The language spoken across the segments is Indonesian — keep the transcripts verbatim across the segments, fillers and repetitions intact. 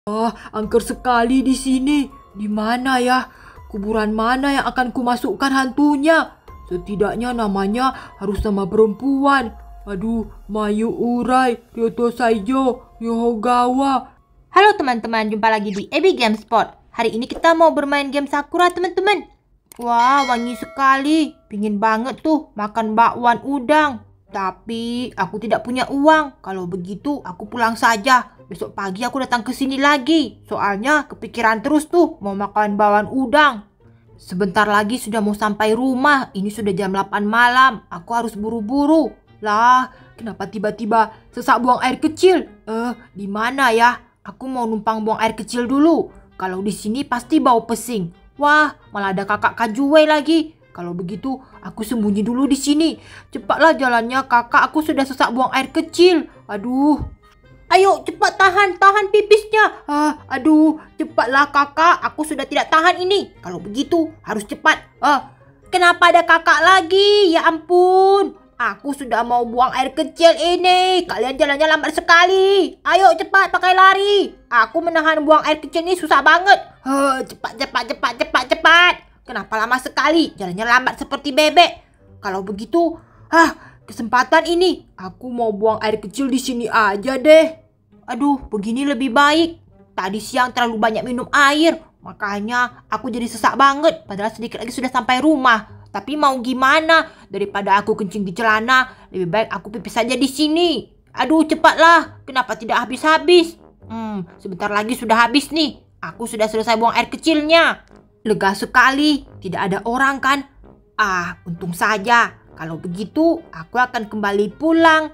Ah, angker sekali di sini. Di mana ya? Kuburan mana yang akan kumasukkan hantunya? Setidaknya namanya harus nama perempuan. Aduh, Mayu Urai, Ryoto Saijo, Yohogawa. Halo teman-teman, jumpa lagi di Ebi Game Spot. Hari ini kita mau bermain game Sakura teman-teman. Wah, wangi sekali. Pingin banget tuh makan bakwan udang. Tapi aku tidak punya uang. Kalau begitu aku pulang saja. Besok pagi aku datang ke sini lagi. Soalnya kepikiran terus tuh mau makan bakwan udang. Sebentar lagi sudah mau sampai rumah. Ini sudah jam delapan malam. Aku harus buru-buru. Lah, kenapa tiba-tiba sesak buang air kecil? Eh, di mana ya? Aku mau numpang buang air kecil dulu. Kalau di sini pasti bau pesing. Wah, malah ada kakak Kajue lagi. Kalau begitu, aku sembunyi dulu di sini. Cepatlah jalannya, kakak. Aku sudah sesak buang air kecil. Aduh. Ayo, cepat tahan, tahan pipisnya. Ah, aduh, cepatlah kakak. Aku sudah tidak tahan ini. Kalau begitu, harus cepat. Ah, kenapa ada kakak lagi? Ya ampun. Aku sudah mau buang air kecil ini. Kalian jalannya lambat sekali. Ayo cepat pakai lari. Aku menahan buang air kecil ini susah banget. Huh, cepat cepat cepat cepat cepat. Kenapa lama sekali? Jalannya lambat seperti bebek. Kalau begitu, ah, kesempatan ini. Aku mau buang air kecil di sini aja deh. Aduh, begini lebih baik. Tadi siang terlalu banyak minum air. Makanya aku jadi sesak banget. Padahal sedikit lagi sudah sampai rumah. Tapi mau gimana? Daripada aku kencing di celana, lebih baik aku pipis saja di sini. Aduh, cepatlah. Kenapa tidak habis-habis? Hmm, sebentar lagi sudah habis nih. Aku sudah selesai buang air kecilnya. Lega sekali. Tidak ada orang kan? Ah, untung saja. Kalau begitu, aku akan kembali pulang.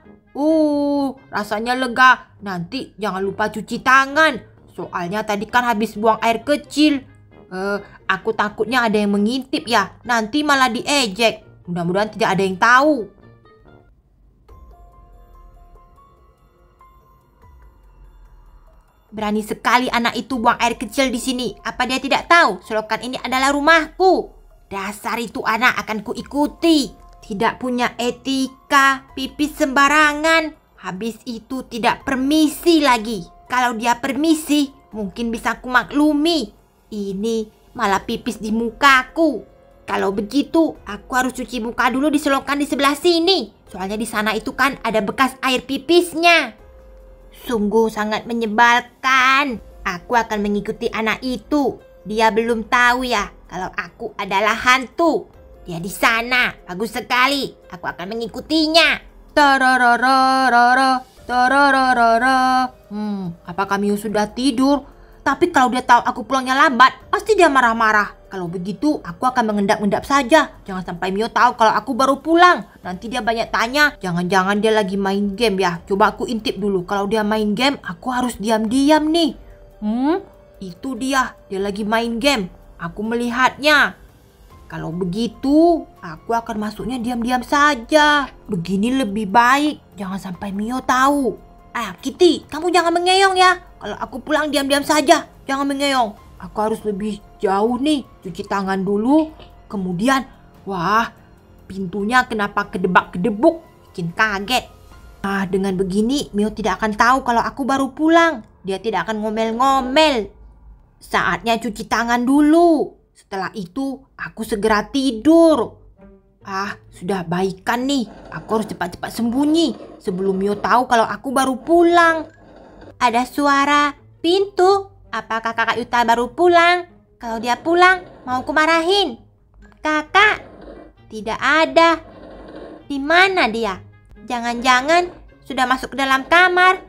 Uh, rasanya lega. Nanti jangan lupa cuci tangan. Soalnya tadi kan habis buang air kecil. Uh, aku takutnya ada yang mengintip ya. Nanti malah diejek. Mudah-mudahan tidak ada yang tahu. Berani sekali anak itu buang air kecil di sini. Apa dia tidak tahu selokan ini adalah rumahku? Dasar itu anak akan kuikuti. Tidak punya etika, pipis sembarangan. Habis itu tidak permisi lagi. Kalau dia permisi, mungkin bisa aku maklumi. Ini malah pipis di mukaku. Kalau begitu, aku harus cuci muka dulu di selokan di sebelah sini. Soalnya di sana itu kan ada bekas air pipisnya. Sungguh sangat menyebalkan. Aku akan mengikuti anak itu. Dia belum tahu ya kalau aku adalah hantu. Dia di sana. Bagus sekali. Aku akan mengikutinya. Tararararara, tarararara. Hmm, apakah Mio sudah tidur? Tapi kalau dia tahu aku pulangnya lambat, pasti dia marah-marah. Kalau begitu, aku akan mengendap-endap saja. Jangan sampai Mio tahu kalau aku baru pulang. Nanti dia banyak tanya, jangan-jangan dia lagi main game ya. Coba aku intip dulu. Kalau dia main game, aku harus diam-diam nih. Hmm, itu dia. Dia lagi main game. Aku melihatnya. Kalau begitu, aku akan masuknya diam-diam saja. Begini lebih baik. Jangan sampai Mio tahu. Ah, Kitty, kamu jangan mengeyong ya. Kalau aku pulang diam-diam saja. Jangan mengeyong. Aku harus lebih jauh nih. Cuci tangan dulu. Kemudian, wah, pintunya kenapa kedebak-kedebuk. Bikin kaget. Nah, dengan begini, Mio tidak akan tahu kalau aku baru pulang. Dia tidak akan ngomel-ngomel. Saatnya cuci tangan dulu. Setelah itu, aku segera tidur. Ah, sudah baikan nih. Aku harus cepat-cepat sembunyi sebelum Mio tahu kalau aku baru pulang. Ada suara pintu. Apakah kakak Yuta baru pulang? Kalau dia pulang, mau kumarahin. Kakak, tidak ada. Di mana dia? Jangan-jangan sudah masuk ke dalam kamar.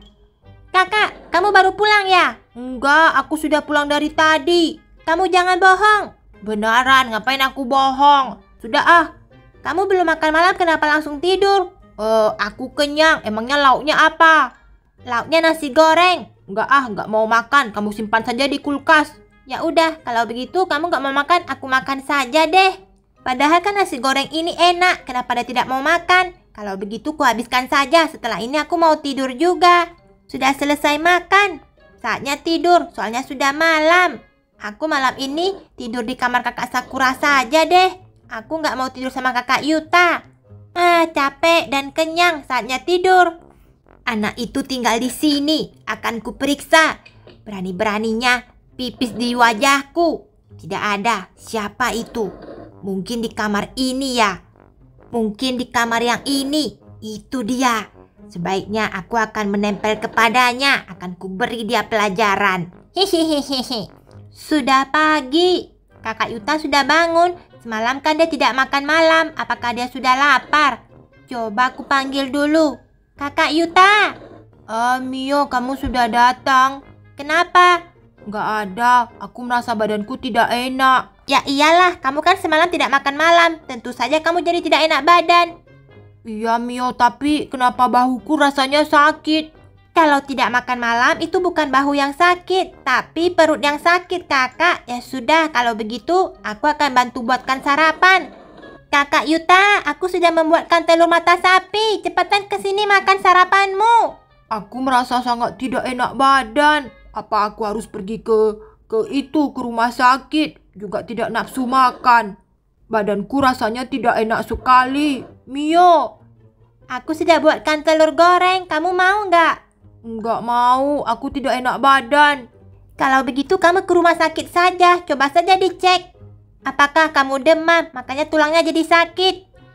Kakak, kamu baru pulang ya? Enggak, aku sudah pulang dari tadi. Kamu jangan bohong. Beneran, ngapain aku bohong? Sudah ah. Kamu belum makan malam, kenapa langsung tidur? Eh, aku kenyang. Emangnya lauknya apa? Lauknya nasi goreng. Enggak ah, enggak mau makan. Kamu simpan saja di kulkas. Ya udah, kalau begitu kamu enggak mau makan, aku makan saja deh. Padahal kan nasi goreng ini enak. Kenapa dia tidak mau makan? Kalau begitu ku habiskan saja. Setelah ini aku mau tidur juga. Sudah selesai makan. Saatnya tidur, soalnya sudah malam. Aku malam ini tidur di kamar kakak Sakura saja deh. Aku nggak mau tidur sama kakak Yuta. Ah, capek dan kenyang, saatnya tidur. Anak itu tinggal di sini. Akan kuperiksa. Berani-beraninya pipis di wajahku. Tidak ada. Siapa itu? Mungkin di kamar ini ya. Mungkin di kamar yang ini. Itu dia. Sebaiknya aku akan menempel kepadanya. Akan kuberi dia pelajaran. Hehehehe. Sudah pagi. Kakak Yuta sudah bangun. Semalam kan dia tidak makan malam. Apakah dia sudah lapar? Coba aku panggil dulu. Kakak Yuta. Ah, Mio, kamu sudah datang. Kenapa? Nggak ada, aku merasa badanku tidak enak. Ya iyalah, kamu kan semalam tidak makan malam. Tentu saja kamu jadi tidak enak badan. Iya Mio, tapi kenapa bahuku rasanya sakit? Kalau tidak makan malam itu bukan bahu yang sakit, tapi perut yang sakit kakak. Ya sudah, kalau begitu aku akan bantu buatkan sarapan. Kakak Yuta, aku sudah membuatkan telur mata sapi. Cepatan kesini makan sarapanmu. Aku merasa sangat tidak enak badan. Apa aku harus pergi ke ke itu ke rumah sakit? Juga tidak nafsu makan. Badanku rasanya tidak enak sekali. Mio, aku sudah buatkan telur goreng. Kamu mau nggak? Nggak mau. Aku tidak enak badan. Kalau begitu kamu ke rumah sakit saja. Coba saja dicek. Apakah kamu demam? Makanya tulangnya jadi sakit.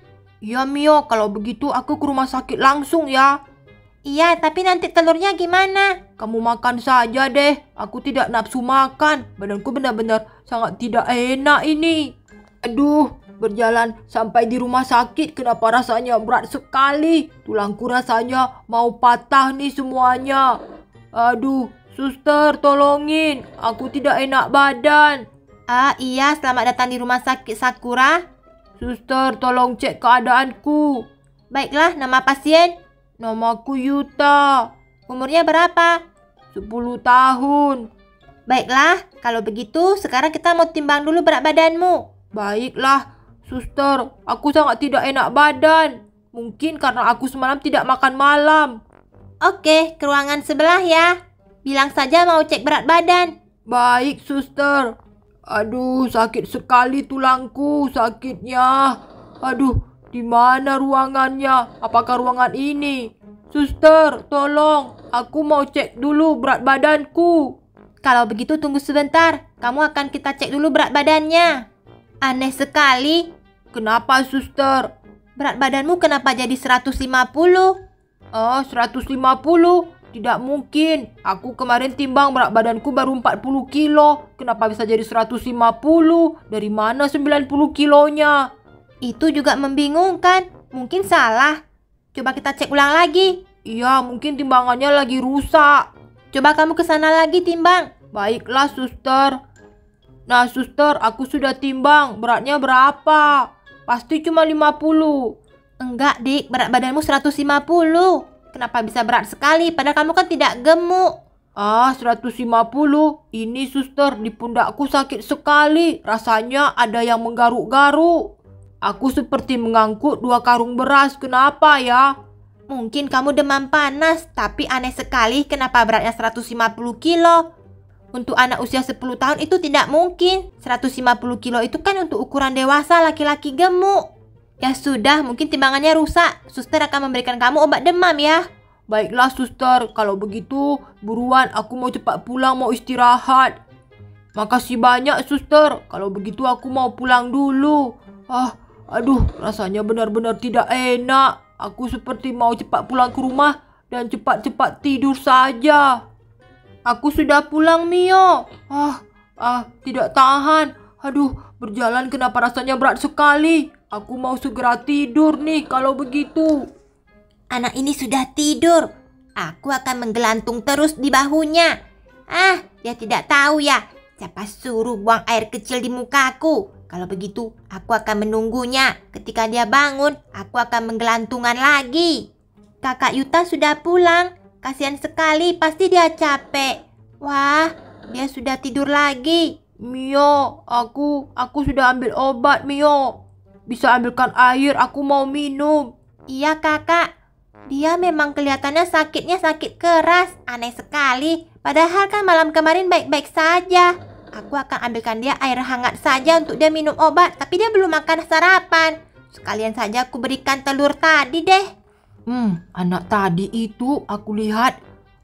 Iya Mio, kalau begitu aku ke rumah sakit langsung ya. Iya, tapi nanti telurnya gimana? Kamu makan saja deh. Aku tidak nafsu makan. Badanku benar-benar sangat tidak enak ini. Aduh, berjalan sampai di rumah sakit. Kenapa rasanya berat sekali? Tulangku rasanya mau patah nih semuanya. Aduh, suster tolongin. Aku tidak enak badan. Ah iya, selamat datang di rumah sakit Sakura. Suster, tolong cek keadaanku. Baiklah, nama pasien? Namaku Yuta. Umurnya berapa? sepuluh tahun. Baiklah, kalau begitu sekarang kita mau timbang dulu berat badanmu. Baiklah, suster. Aku sangat tidak enak badan. Mungkin karena aku semalam tidak makan malam. Oke, ke ruangan sebelah ya. Bilang saja mau cek berat badan. Baik, suster. Aduh, sakit sekali tulangku, sakitnya. Aduh. Di mana ruangannya? Apakah ruangan ini? Suster, tolong. Aku mau cek dulu berat badanku. Kalau begitu tunggu sebentar. Kamu akan kita cek dulu berat badannya. Aneh sekali. Kenapa, suster? Berat badanmu kenapa jadi seratus lima puluh? Oh, seratus lima puluh? Tidak mungkin. Aku kemarin timbang berat badanku baru empat puluh kilo. Kenapa bisa jadi seratus lima puluh? Dari mana sembilan puluh kilonya? Itu juga membingungkan. Mungkin salah. Coba kita cek ulang lagi. Iya, mungkin timbangannya lagi rusak. Coba kamu ke sana lagi timbang. Baiklah, suster. Nah, suster, aku sudah timbang. Beratnya berapa? Pasti cuma lima puluh. Enggak, Dik. Berat badanmu seratus lima puluh. Kenapa bisa berat sekali? Padahal kamu kan tidak gemuk. Ah, seratus lima puluh. Ini, suster, di pundakku sakit sekali. Rasanya ada yang menggaruk-garuk. Aku seperti mengangkut dua karung beras. Kenapa ya? Mungkin kamu demam panas. Tapi aneh sekali kenapa beratnya seratus lima puluh kilo. Untuk anak usia sepuluh tahun itu tidak mungkin. seratus lima puluh kilo itu kan untuk ukuran dewasa laki-laki gemuk. Ya sudah, mungkin timbangannya rusak. Suster akan memberikan kamu obat demam ya. Baiklah suster, kalau begitu buruan aku mau cepat pulang, mau istirahat. Makasih banyak suster, kalau begitu aku mau pulang dulu. Ah, aduh, rasanya benar-benar tidak enak. Aku seperti mau cepat pulang ke rumah dan cepat-cepat tidur saja. Aku sudah pulang, Mio. Ah, ah, tidak tahan. Aduh, berjalan kenapa rasanya berat sekali. Aku mau segera tidur nih kalau begitu. Anak ini sudah tidur. Aku akan menggelantung terus di bahunya. Ah, dia tidak tahu ya. Siapa suruh buang air kecil di mukaku. Kalau begitu, aku akan menunggunya. Ketika dia bangun, aku akan menggelantungan lagi. Kakak Yuta sudah pulang. Kasihan sekali, pasti dia capek. Wah, dia sudah tidur lagi. Mio, aku, aku sudah ambil obat, Mio. Bisa ambilkan air, aku mau minum. Iya kakak, dia memang kelihatannya sakitnya sakit keras. Aneh sekali, padahal kan malam kemarin baik-baik saja. Aku akan ambilkan dia air hangat saja untuk dia minum obat. Tapi dia belum makan sarapan. Sekalian saja aku berikan telur tadi deh. Hmm, anak tadi itu aku lihat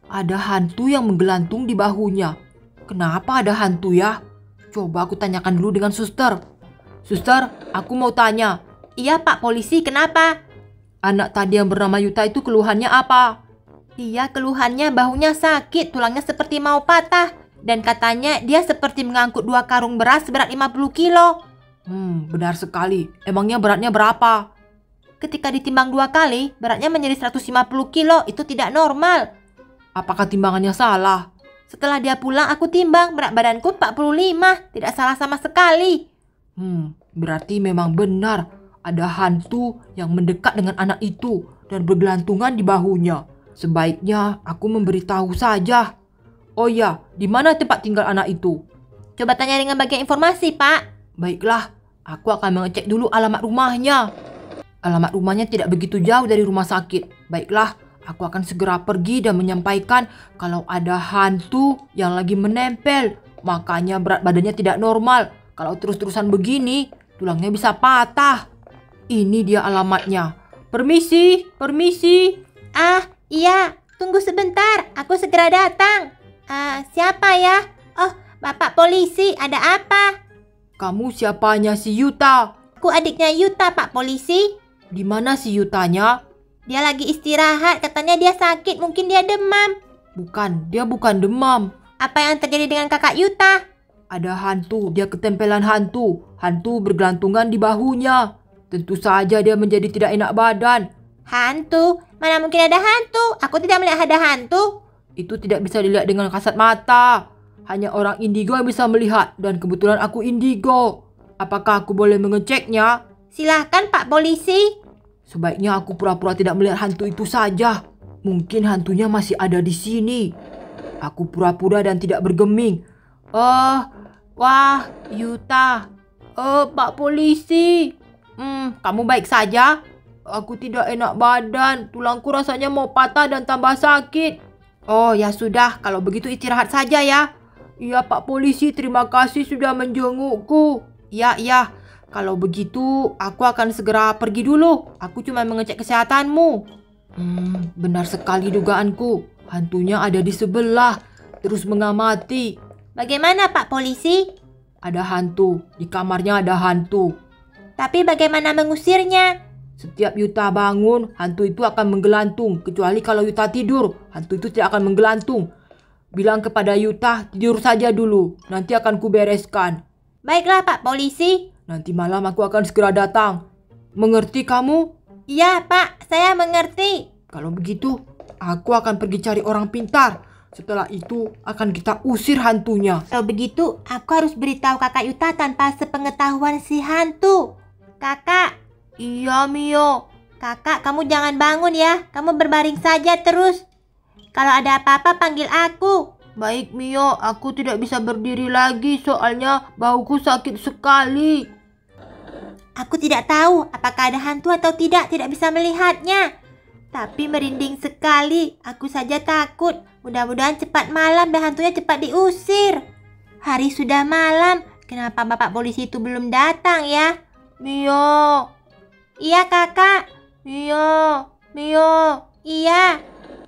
Ada hantu yang menggelantung di bahunya. Kenapa ada hantu ya? Coba aku tanyakan dulu dengan suster. Suster, aku mau tanya. Iya Pak Polisi, kenapa? Anak tadi yang bernama Yuta itu keluhannya apa? Iya, keluhannya bahunya sakit, tulangnya seperti mau patah. Dan katanya dia seperti mengangkut dua karung beras seberat lima puluh kilo. Hmm, benar sekali. Emangnya beratnya berapa? Ketika ditimbang dua kali, beratnya menjadi seratus lima puluh kilo. Itu tidak normal. Apakah timbangannya salah? Setelah dia pulang, aku timbang. Berat badanku empat puluh lima. Tidak salah sama sekali. Hmm, berarti memang benar. Ada hantu yang mendekat dengan anak itu dan bergelantungan di bahunya. Sebaiknya aku memberitahu saja. Oh ya, di mana tempat tinggal anak itu? Coba tanya dengan bagian informasi, Pak. Baiklah, aku akan mengecek dulu alamat rumahnya. Alamat rumahnya tidak begitu jauh dari rumah sakit. Baiklah, aku akan segera pergi dan menyampaikan kalau ada hantu yang lagi menempel. Makanya berat badannya tidak normal. Kalau terus-terusan begini, tulangnya bisa patah. Ini dia alamatnya. Permisi, permisi. Ah, iya. Tunggu sebentar. Aku segera datang. Ah, siapa ya? Oh, Bapak Polisi. Ada apa? Kamu siapanya si Yuta? Aku adiknya Yuta, Pak Polisi. Di mana si Yutanya? Dia lagi istirahat. Katanya dia sakit. Mungkin dia demam. Bukan, dia bukan demam. Apa yang terjadi dengan kakak Yuta? Ada hantu. Dia ketempelan hantu. Hantu bergelantungan di bahunya. Tentu saja dia menjadi tidak enak badan. Hantu? Mana mungkin ada hantu? Aku tidak melihat ada hantu. Itu tidak bisa dilihat dengan kasat mata. Hanya orang indigo yang bisa melihat. Dan kebetulan aku indigo. Apakah aku boleh mengeceknya? Silahkan Pak Polisi. Sebaiknya aku pura-pura tidak melihat hantu itu saja. Mungkin hantunya masih ada di sini. Aku pura-pura dan tidak bergeming. Oh, wah, Yuta. Oh, Pak Polisi. Hmm, kamu baik saja? Aku tidak enak badan. Tulangku rasanya mau patah dan tambah sakit. Oh, ya sudah. Kalau begitu istirahat saja ya. Iya, Pak Polisi. Terima kasih sudah menjengukku. Iya, iya. Kalau begitu, aku akan segera pergi dulu. Aku cuma mengecek kesehatanmu. Hmm, benar sekali dugaanku. Hantunya ada di sebelah. Terus mengamati. Bagaimana Pak Polisi? Ada hantu. Di kamarnya ada hantu. Tapi bagaimana mengusirnya? Setiap Yuta bangun, hantu itu akan menggelantung. Kecuali kalau Yuta tidur, hantu itu tidak akan menggelantung. Bilang kepada Yuta, tidur saja dulu. Nanti akan kubereskan. Baiklah Pak Polisi. Nanti malam aku akan segera datang. Mengerti kamu? Iya Pak, saya mengerti. Kalau begitu, aku akan pergi cari orang pintar. Setelah itu akan kita usir hantunya. Kalau begitu, aku harus beritahu kakak Yuta tanpa sepengetahuan si hantu. Kakak. Iya, Mio. Kakak, kamu jangan bangun ya. Kamu berbaring saja terus. Kalau ada apa-apa panggil aku. Baik, Mio. Aku tidak bisa berdiri lagi soalnya bahuku sakit sekali. Aku tidak tahu apakah ada hantu atau tidak. Tidak bisa melihatnya. Tapi merinding sekali. Aku saja takut. Mudah-mudahan cepat malam dan hantunya cepat diusir. Hari sudah malam. Kenapa Bapak Polisi itu belum datang ya? Mio. Iya kakak. Mio. Mio. Iya.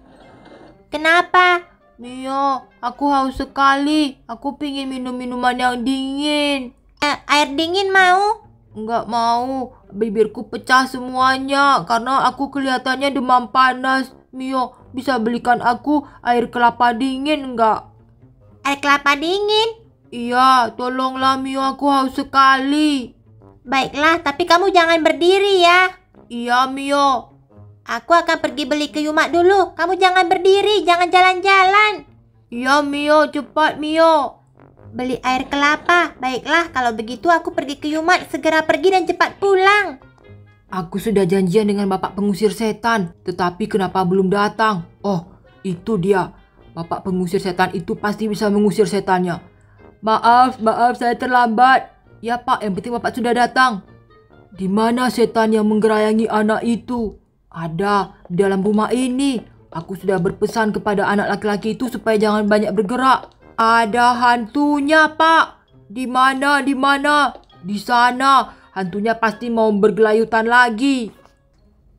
Kenapa? Mio, aku haus sekali. Aku pingin minum minuman yang dingin. Eh, air dingin mau? Enggak mau. Bibirku pecah semuanya karena aku kelihatannya demam panas. Mio, bisa belikan aku air kelapa dingin enggak? Air kelapa dingin? Iya, tolonglah Mio, aku haus sekali. Baiklah, tapi kamu jangan berdiri ya. Iya, Mio. Aku akan pergi beli ke Yumak dulu. Kamu jangan berdiri, jangan jalan-jalan. Iya, Mio, cepat, Mio. Beli air kelapa. Baiklah, kalau begitu aku pergi ke Yumak, segera pergi dan cepat pulang. Aku sudah janjian dengan Bapak Pengusir Setan, tetapi kenapa belum datang? Oh, itu dia. Bapak Pengusir Setan itu pasti bisa mengusir setannya. Maaf, maaf saya terlambat. Ya Pak, yang penting Bapak sudah datang. Di mana setan yang menggerayangi anak itu? Ada di dalam rumah ini. Aku sudah berpesan kepada anak laki-laki itu supaya jangan banyak bergerak. Ada hantunya, Pak. Di mana? Di mana? Di sana. Hantunya pasti mau bergelayutan lagi.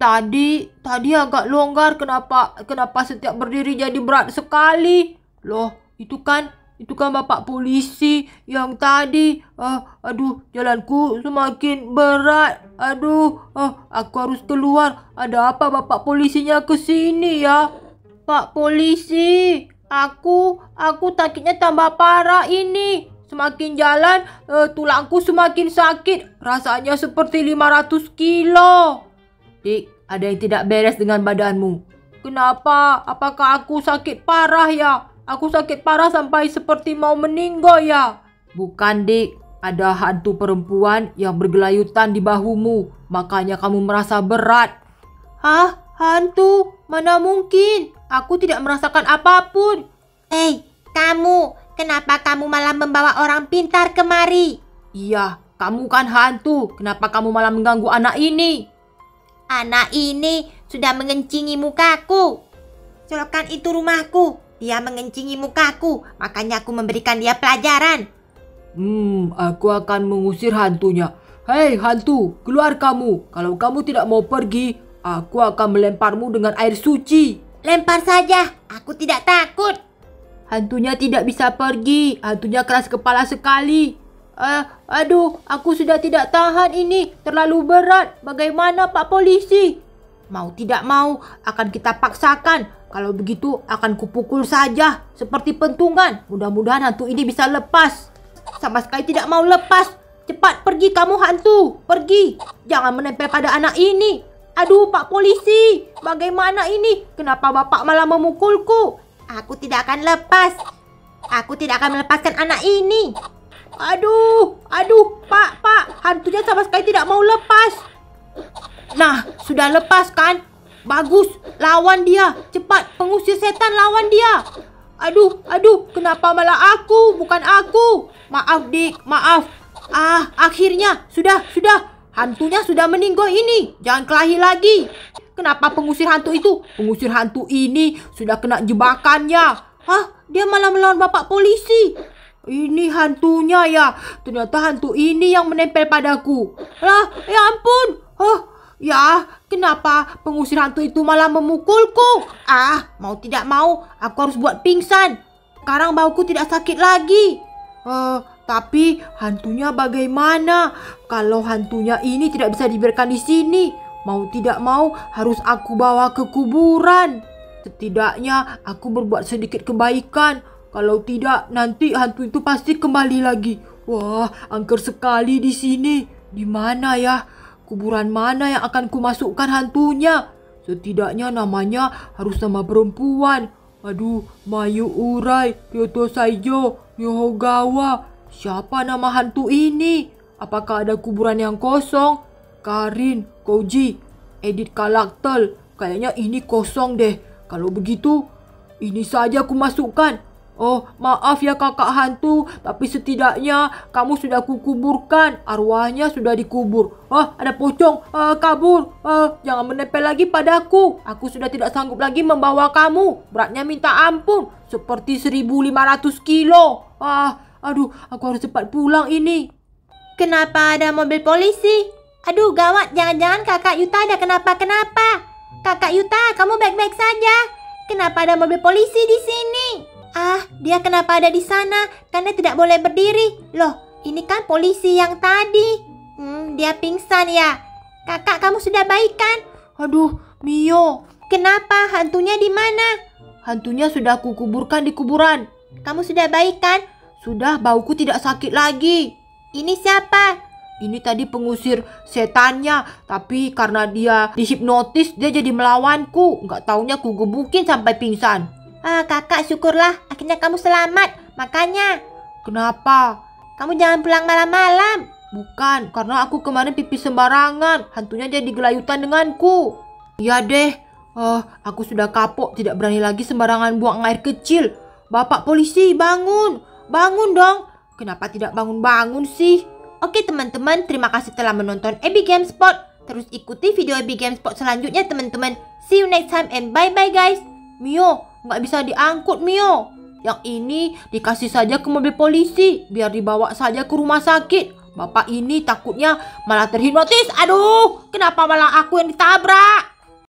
Tadi, tadi agak longgar. Kenapa, kenapa setiap berdiri jadi berat sekali? Loh, itu kan, itu kan Bapak polisi yang tadi. Uh, aduh, jalanku semakin berat. Aduh, uh, aku harus keluar. Ada apa Bapak polisinya ke sini ya? Pak polisi, aku, aku sakitnya tambah parah ini. Semakin jalan, uh, tulangku semakin sakit. Rasanya seperti lima ratus kilo. Dik, ada yang tidak beres dengan badanmu. Kenapa? Apakah aku sakit parah ya? Aku sakit parah sampai seperti mau meninggal ya? Bukan, Dik. Ada hantu perempuan yang bergelayutan di bahumu. Makanya kamu merasa berat. Hah? Hantu? Mana mungkin? Aku tidak merasakan apapun. Hei, kamu. Kenapa kamu malah membawa orang pintar kemari? Iya, kamu kan hantu. Kenapa kamu malah mengganggu anak ini? Anak ini sudah mengencingi mukaku. Colokan itu rumahku. Dia mengencingi mukaku. Makanya aku memberikan dia pelajaran. Hmm, aku akan mengusir hantunya. Hei hantu, keluar kamu. Kalau kamu tidak mau pergi, aku akan melemparmu dengan air suci. Lempar saja. Aku tidak takut. Hantunya tidak bisa pergi. Hantunya keras kepala sekali. Uh, aduh, aku sudah tidak tahan ini. Terlalu berat. Bagaimana Pak Polisi? Mau tidak mau, akan kita paksakan. Kalau begitu, akan kupukul saja. Seperti pentungan. Mudah-mudahan hantu ini bisa lepas. Sama sekali tidak mau lepas. Cepat pergi kamu hantu. Pergi. Jangan menempel pada anak ini. Aduh Pak Polisi. Bagaimana ini? Kenapa Bapak malah memukulku? Aku tidak akan lepas. Aku tidak akan melepaskan anak ini. Aduh, aduh, Pak, Pak, hantunya sama sekali tidak mau lepas. Nah, sudah lepas kan? Bagus, lawan dia. Cepat, pengusir setan lawan dia. Aduh, aduh, kenapa malah aku, bukan aku? Maaf, Dik, maaf. Ah, akhirnya, sudah, sudah. Hantunya sudah meninggal ini. Jangan kelahi lagi. Kenapa pengusir hantu itu? Pengusir hantu ini sudah kena jebakannya. Hah, dia malah melawan Bapak Polisi. Ini hantunya ya. Ternyata hantu ini yang menempel padaku. Lah, ya ampun. Huh, ya, kenapa pengusir hantu itu malah memukulku? Ah, mau tidak mau, aku harus buat pingsan. Sekarang bauku tidak sakit lagi. Uh, tapi hantunya bagaimana? Kalau hantunya ini tidak bisa dibiarkan di sini, mau tidak mau harus aku bawa ke kuburan. Setidaknya aku berbuat sedikit kebaikan. Kalau tidak, nanti hantu itu pasti kembali lagi. Wah, angker sekali di sini. Di mana ya? Kuburan mana yang akan kumasukkan hantunya? Setidaknya namanya harus nama perempuan. Aduh, Mayu Urai, Ryoto Saijo, Yohogawa. Siapa nama hantu ini? Apakah ada kuburan yang kosong? Karin, Koji, Edith Kalaktel. Kayaknya ini kosong deh. Kalau begitu, ini saja aku masukkan. Oh, maaf ya kakak hantu, tapi setidaknya kamu sudah kukuburkan. Arwahnya sudah dikubur. Oh, ada pocong, uh, kabur. Uh, jangan menempel lagi padaku. Aku sudah tidak sanggup lagi membawa kamu. Beratnya minta ampun, seperti seribu lima ratus kilo. Ah, aduh, aku harus cepat pulang ini. Kenapa ada mobil polisi? Aduh, gawat, jangan-jangan kakak Yuta ada kenapa-kenapa. Kakak Yuta, kamu baik-baik saja. Kenapa ada mobil polisi di sini? Ah, dia kenapa ada di sana? Karena tidak boleh berdiri. Loh, ini kan polisi yang tadi. Hmm, dia pingsan ya. Kakak, kamu sudah baik kan? Aduh, Mio. Kenapa? Hantunya di mana? Hantunya sudah kukuburkan di kuburan. Kamu sudah baik kan? Sudah, bauku tidak sakit lagi. Ini siapa? Ini tadi pengusir setannya. Tapi karena dia dihipnotis, dia jadi melawanku. Nggak taunya ku gebukin sampai pingsan. Ah, kakak, syukurlah. Akhirnya kamu selamat. Makanya. Kenapa? Kamu jangan pulang malam-malam. Bukan, karena aku kemarin pipis sembarangan. Hantunya jadi gelayutan denganku. Iya deh. Oh, aku sudah kapok. Tidak berani lagi sembarangan buang air kecil. Bapak polisi, bangun. Bangun dong. Kenapa tidak bangun-bangun sih? Oke teman-teman, terima kasih telah menonton Ebi Gamespot. Terus ikuti video Ebi Gamespot selanjutnya teman-teman. See you next time and bye-bye guys. Mio, nggak bisa diangkut Mio. Yang ini dikasih saja ke mobil polisi, biar dibawa saja ke rumah sakit. Bapak ini takutnya malah terhipnotis. Aduh, kenapa malah aku yang ditabrak?